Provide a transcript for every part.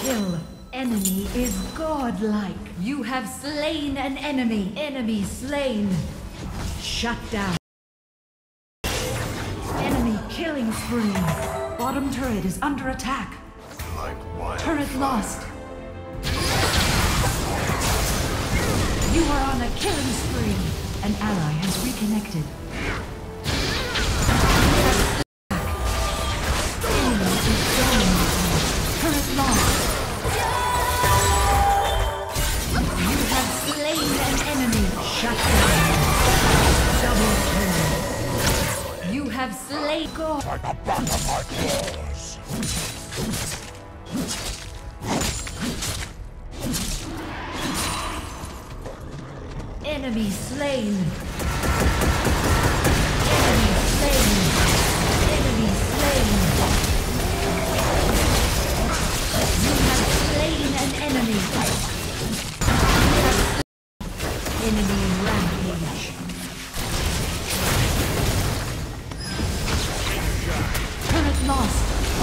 kill. Enemy is godlike. You have slain an enemy. Enemy slain. Shut down. Enemy killing spree. Bottom turret is under attack. Turret lost. You are on a killing spree. An ally has reconnected. Enemy is dominating. Turret lost. You have slain an enemy. Shut down. Double kill. You have slain God. Like the back of my claws. Enemy slain. Enemy slain. Enemy slain. You have slain an enemy. Enemy rampage. Turret lost.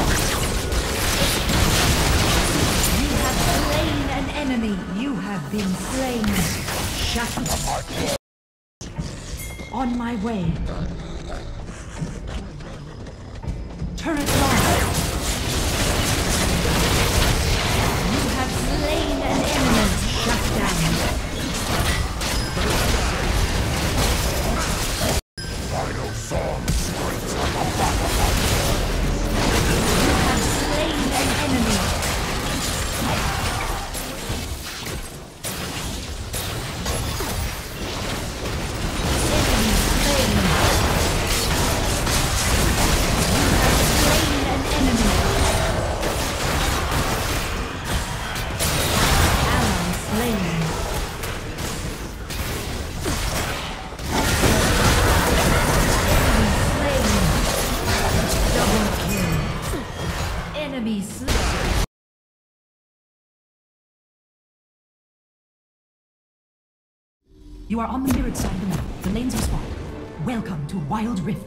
You have slain an enemy. You have been slain. Shut up. On my way. Turret lost. You have slain an enemy. Shut down. Final song screams like a back of my You have slain an enemy. You are on the mirrored side of the map. The lanes are spawned. Welcome to Wild Rift.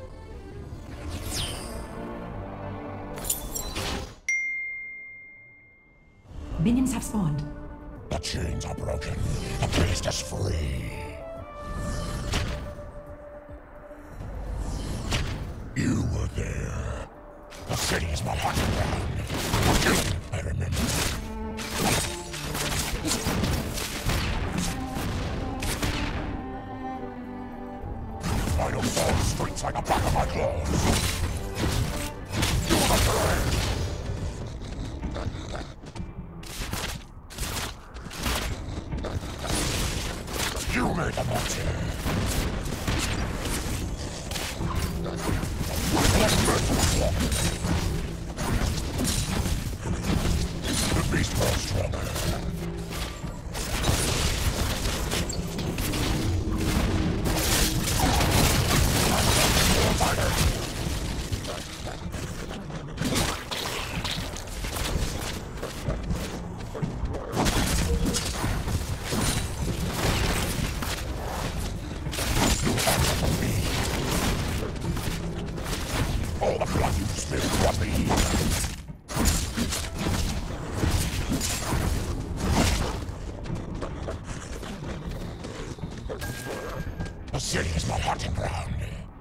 Minions have spawned. The chains are broken. The priest is free. You were there. The city is my hunting ground. I remember. Final fall streets like the back of my claws. You are the You made the monster. The beast grows stronger. All the blood you spilled brought me here. The city is my hunting ground.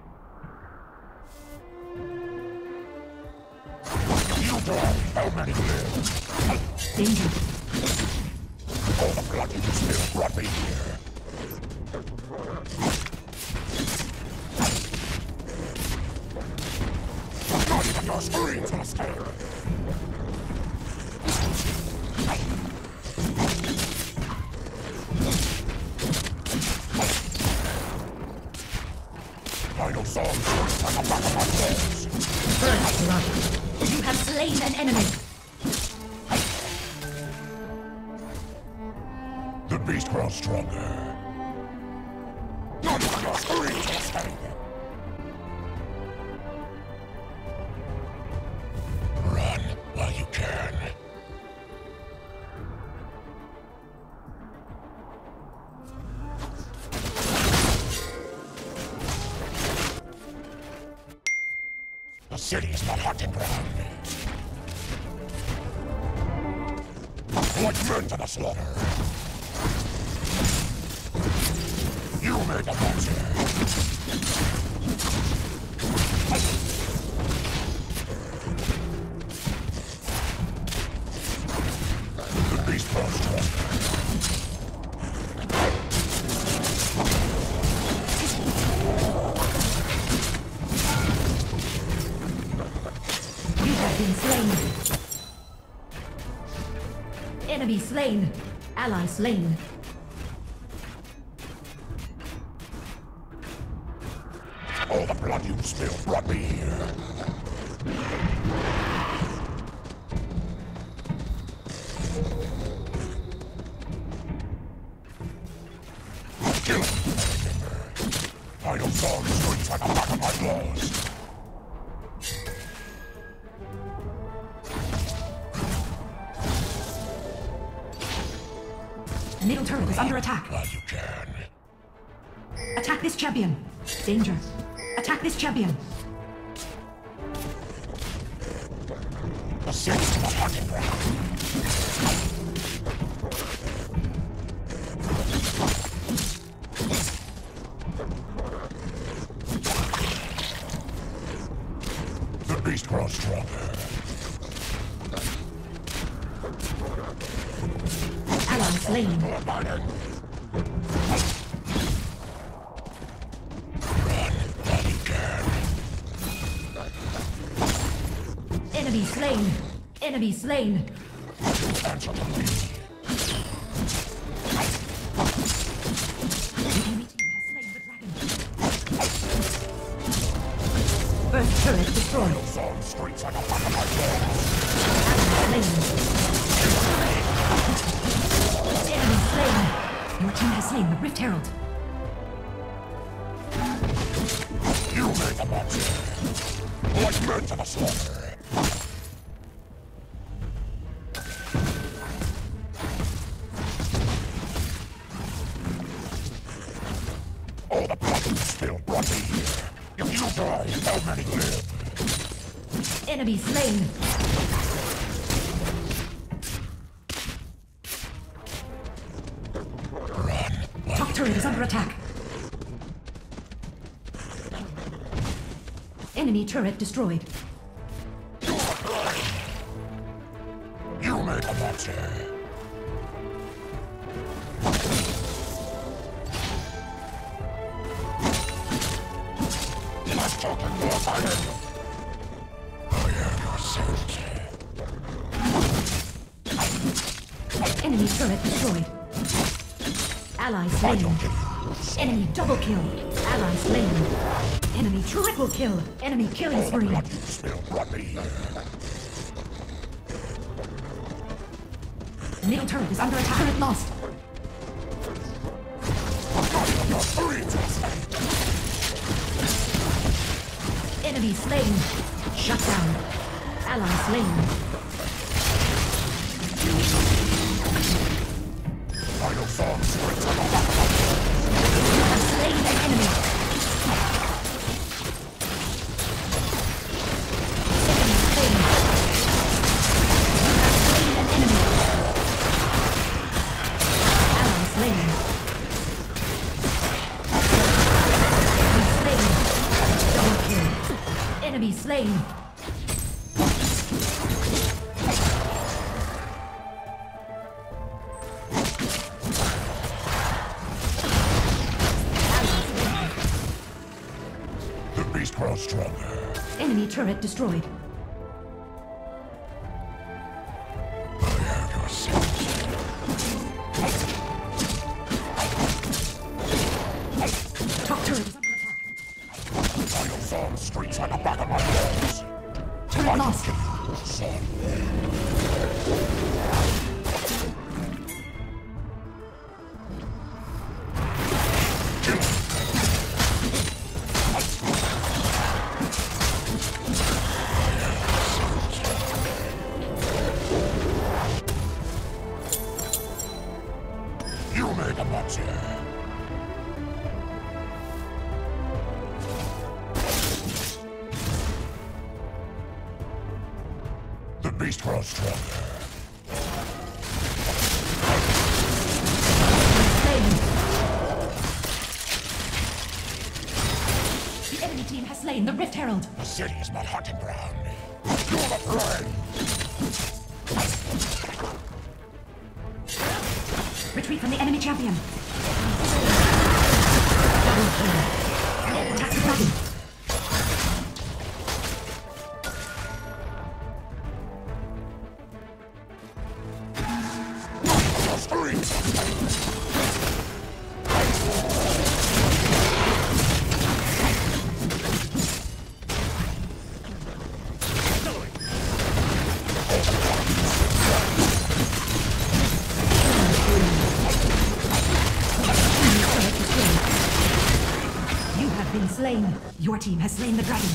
You die, how many live? Danger. All the blood you spilled brought me here. Not even your screams will escape. Final song screams like the back of my claws. First blood. You have slain an enemy. The beast grows stronger. Not even your screams will escape. Run while you can. The city is my hunting ground. Like men to the slaughter. You made the monster. The beast grows stronger. You have been slain. Enemy slain. Ally slain. All the blood you spilled brought me here. Kill him. I don't saw the streets like the back of my claws. The middle turret is under attack. Glad you can. Attack this champion. Danger. Attack this champion. The city's my hunting ground. The beast grows stronger. Ally slain. Lord Biden. Enemy slain. Enemy slain. Answer to me. Enemy team has slain the dragon. First turret destroyed. I saw the streets like the back of my claws. Enemy slain. Your team has slain the Rift Herald. You made the monster. Like men to the slaughter. All the blood you spilled brought me here. If you die, how many live? Enemy slain. Run. Top turret is under attack. Enemy turret destroyed. You made the monster. Let's talk in more Biden. I am your servant. Enemy turret destroyed. Ally slain. Enemy double kill. Ally slain. Enemy triple kill. Enemy killing spree. Blood you spilled brought me here. Middle turret is under attack. Turret lost. Enemy slain. Shut down. Ally slain. Final song straight on the back. You have slain an enemy. Enemy slain. You have slain an enemy. Ally slain. Enemy slain. Double kill. Enemy slain. The beast grows stronger. Enemy turret destroyed. I am your servant. Top turret is under attack. Final song streets like the back of my claws. Turret lost. Son. Kill him. You made the monster. The beast grows stronger. team has slain the Rift Herald. The city is my hunting ground. You're the prey! Retreat from the enemy champion. Double kill. Attack the dragon. Slain. Your team has slain the dragon.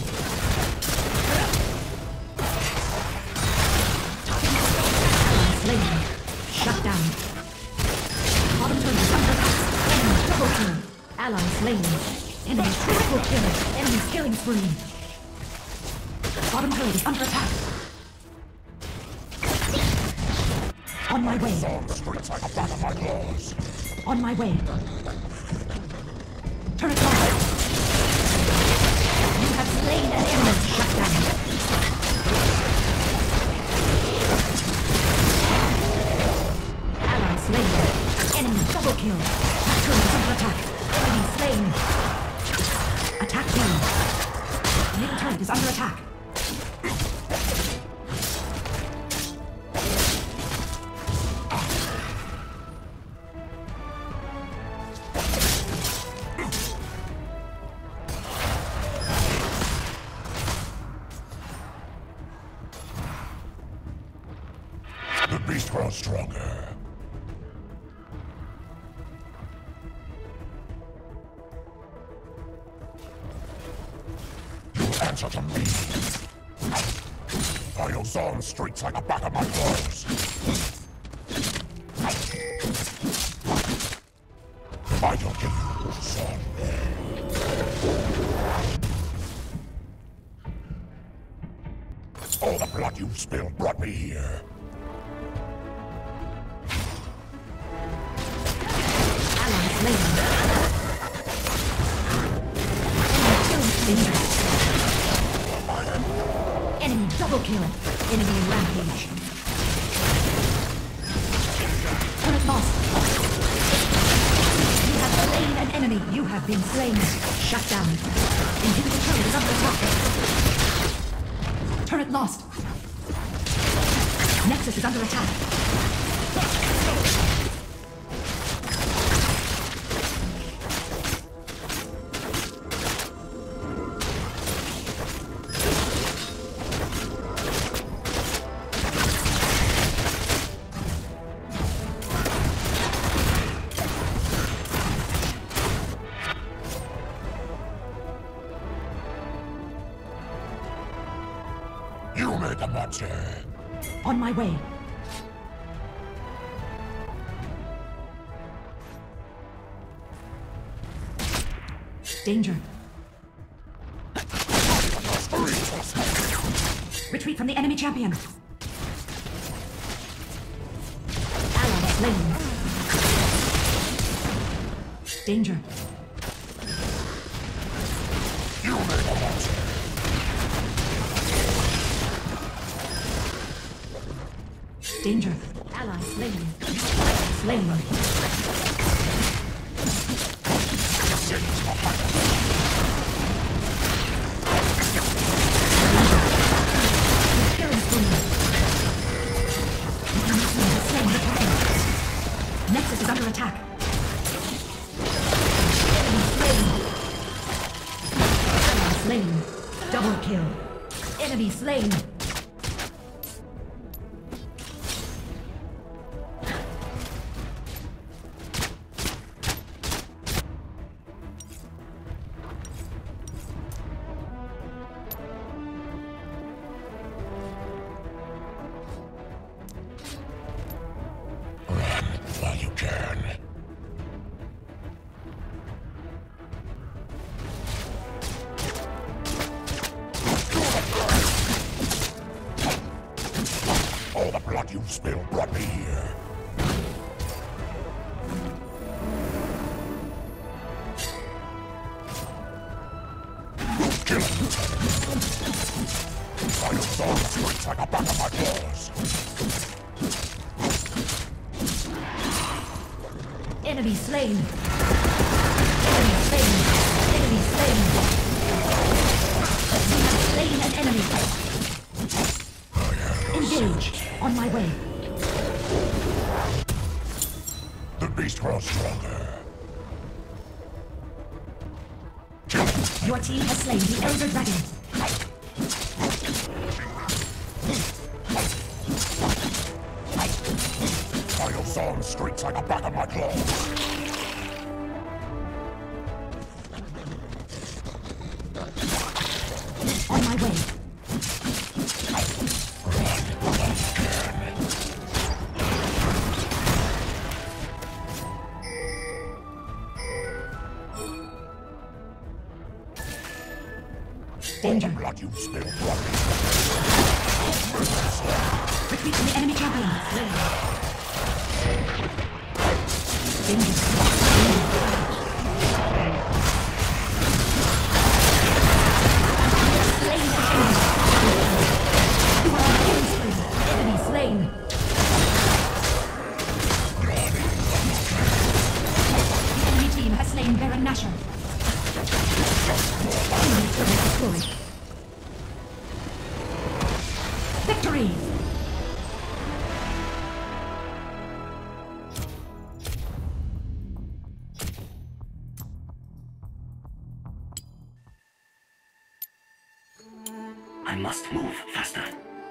Slain. Shut down. Bottom turret is under attack. Enemy double kill. Ally slain. Enemy triple kill. Enemy's killing spree. Bottom turret is under attack. On my way. On my way. Turret lost. You have slain an enemy. Shut down. Ally slain. Enemy double kill. Turret is under attack. Enemy slain. Attack kill. Middle turret is under attack. The beast grows stronger. You answer to me. I'll zone streets like the back of my clothes. I don't give you son. All the blood you've spilled brought me here. Enemy double kill. Enemy rampage. Turret lost. You have slain an enemy. You have been slain. Shut down. Inhibitor turret is under attack. Turret lost. Nexus is under attack. You made the monster. On my way. Danger. Retreat from the enemy champion. Ally slain. Danger. You made the monster. Danger. Ally slain. Slain. Nexus is under attack. Enemy slain. Double kill. Enemy slain. While you can. All the blood you've spilled brought me here. Kill. soul streaks like a back of my claws. Enemy slain. Enemy slain. Enemy slain. We have slain an enemy. Engage. On my way. The beast grows stronger. Your team has slain the Elder Dragon. Final song streaks like a back of my claws. On my way. Danger. Blood you spill, blood. Retreat from the enemy champion. Danger. Slain an enemy. You are on killing spree. Enemy slain. The enemy team has slain Baron Nashor. Enemy turret destroyed. Victory! I must move faster.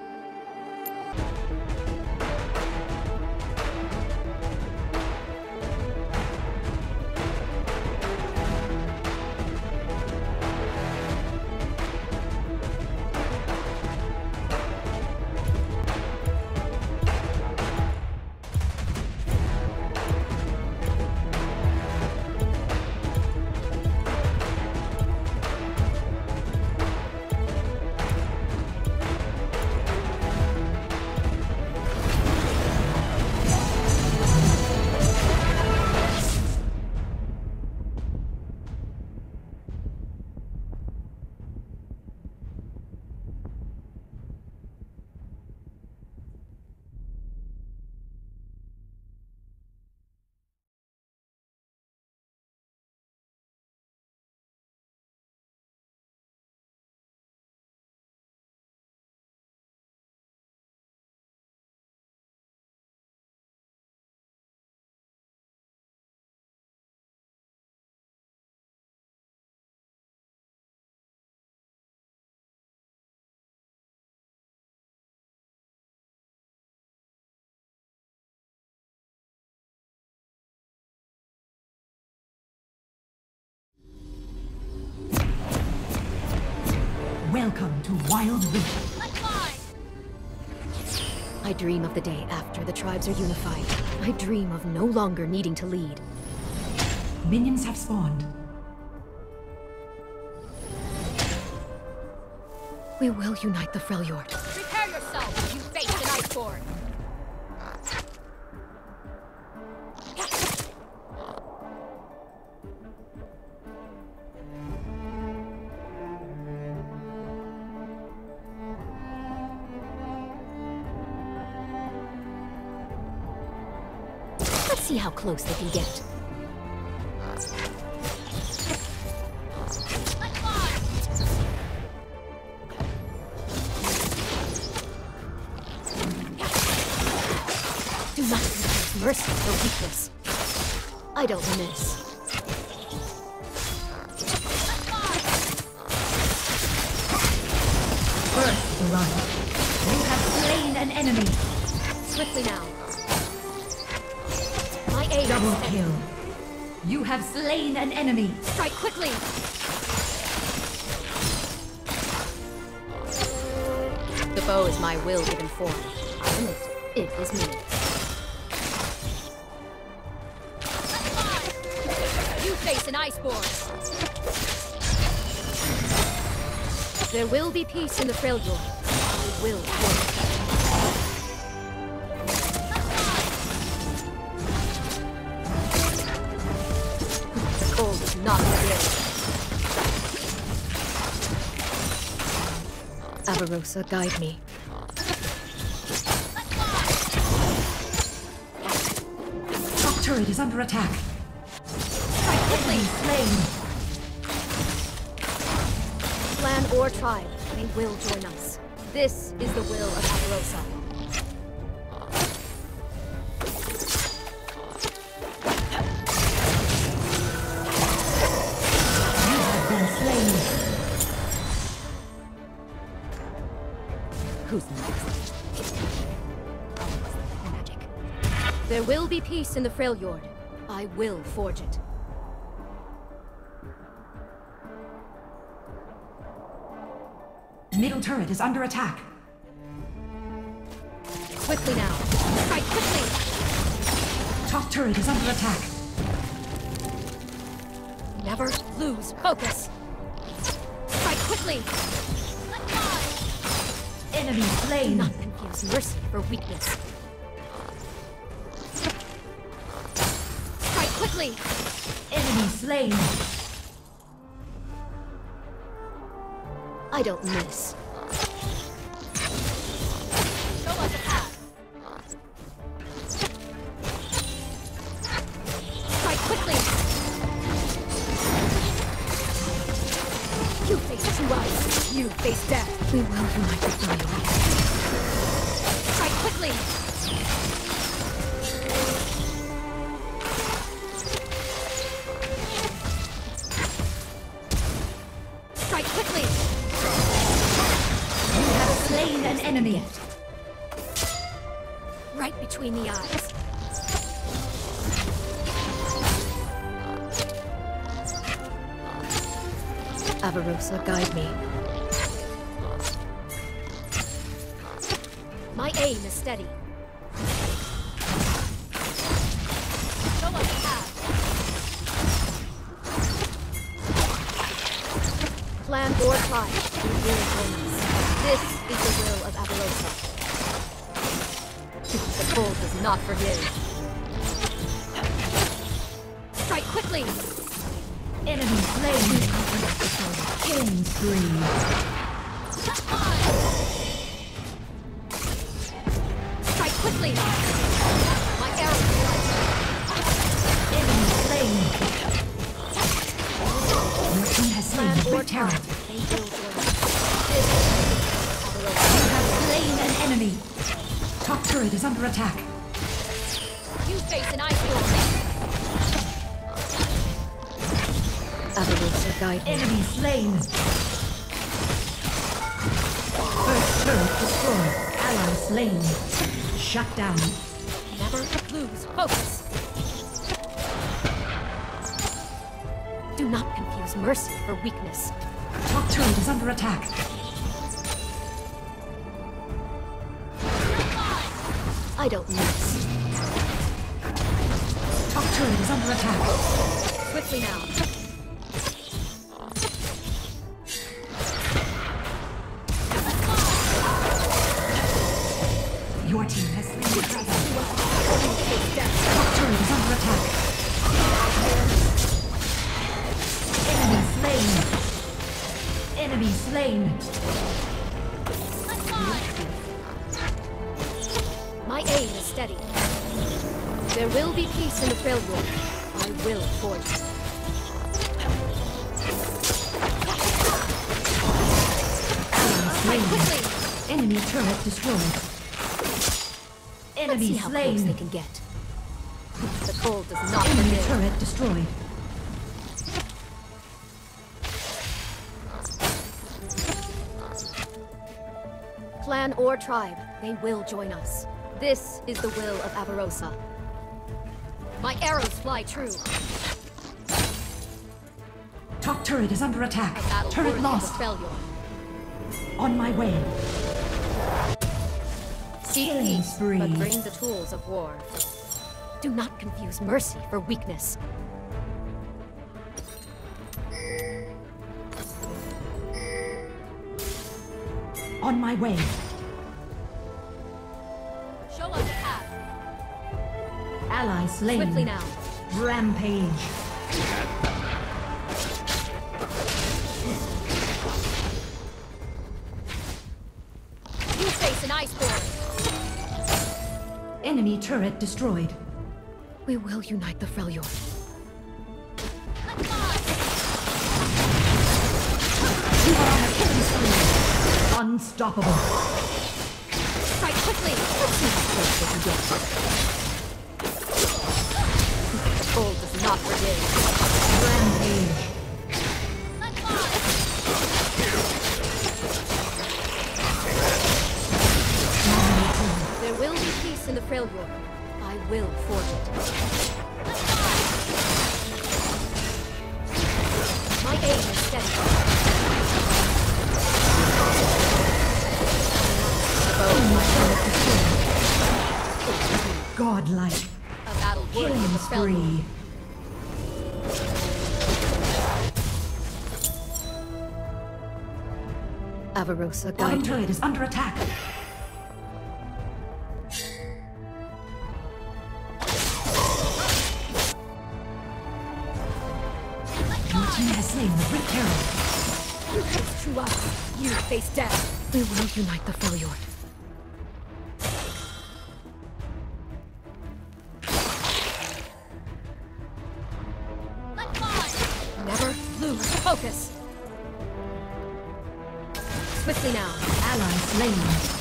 Welcome to Warwick. I dream of the day after the tribes are unified. I dream of no longer needing to lead. Minions have spawned. We will unite the Freljord. Prepare yourself, you face an iceborne! Let's see how close they can get. Do not use mercy for weakness. I don't miss. First blood. You have slain an enemy. Swiftly now. My aim Double is set. kill. You have slain an enemy. Strike quickly! The bow is my will given form. And it is me. You face an iceborne! There will be peace in the Freljord. I will work. The cold is not real. Avarosa, guide me. Top turret is under attack. Enemy slain. Clan or tribe, they will join us. This is the will of Avarosa. You have been slain. Who's next? Magic. There will be peace in the Freljord. I will forge it. Middle turret is under attack. Quickly now. Strike quickly! Top turret is under attack. Never lose focus. Strike quickly! Enemy Do slain. not confuse mercy for weakness. Strike quickly! Enemy slain. I don't miss. Show us a path. Strike quickly! You face two eyes. You face death. We will unite the fire. Strike quickly! Strike quickly! You have slain an enemy. Right between the eyes. Avarosa, guide me. My aim is steady. Show us a path. Clan or tribe, we will join us. This is the will of Avarosa. The cold does not forgive. Strike quickly! Enemy slain. Killing spree. Strike quickly! My arrow Enemy slain. Your team has slain Clan or the turret. tribe, they will join us. This is Avarosa. You have slain an enemy. Top turret is under attack. You face an iceborne. Avarosa, guide me. Enemy slain. First turret destroyed. Ally slain. Shut down. Never lose focus. Do not confuse mercy for weakness. Top turret is under attack. I don't miss. Top turret is under attack. Quickly now. Your team has slain the dragon. Top turret is under attack. Enemy slain. Enemy slain. My aim is steady. There will be peace in the Freljord. I will forge it. Slain. Quickly! Enemy turret destroyed. Let's Enemy see how close slain. they can get. The cold does not Enemy forgive. turret destroyed. Clan or tribe, they will join us. This is the will of Avarosa. My arrows fly true. Top turret is under attack. A battle Turret worthy lost. of the Freljord. On my way. Seek Killing peace, spree. but bring the tools of war. Do not confuse mercy for weakness. On my way. Show us a path. Ally slain. Swiftly now. Rampage. face an iceborne. Enemy turret destroyed. We will unite the Freljord. You are on a killing spree. Unstoppable. Strike quickly! Let's see how close they can get. Gold does not forgive. Rampage. There will be peace in the Freljord. I will forge it. My aim is steady. Godlike. A battle worthy Killing of the Freljord. spree. Avarosa, Bottom guide her. turret is under attack. Your team has slain the Great Herald. You face true us. You face death. We will unite the Freljord. Never lose focus. Swiftly now. Ally slain.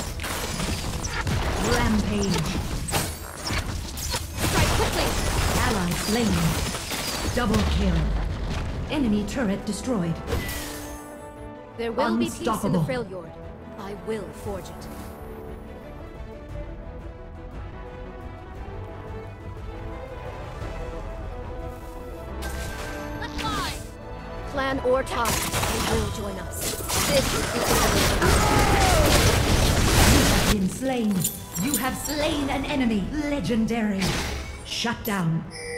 Rampage. Strike quickly. Ally slain. Double kill. Enemy turret destroyed. There will be peace in the Unstoppable. Freljord. I will forge it. Clan or tribe, they will join us. This is the You have been slain. You have slain an enemy. Legendary. Shut down.